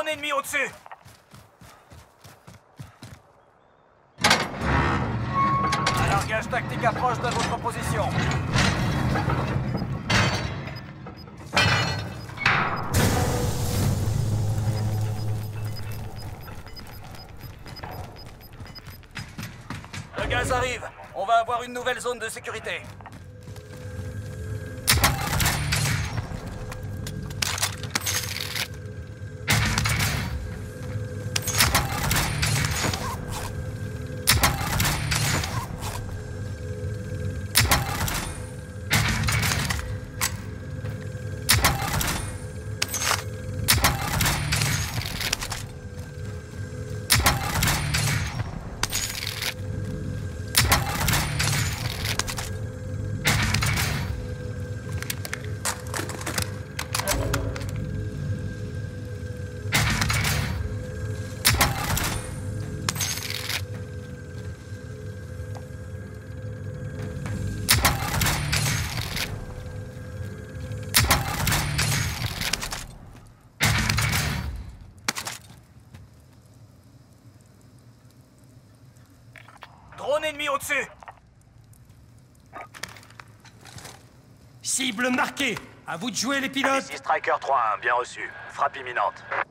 Drone ennemi au-dessus. Un largage tactique approche de votre position. Le gaz arrive. On va avoir une nouvelle zone de sécurité. Drone ennemi au-dessus. Cible marquée. À vous de jouer les pilotes. Ici Striker 3-1, bien reçu. Frappe imminente.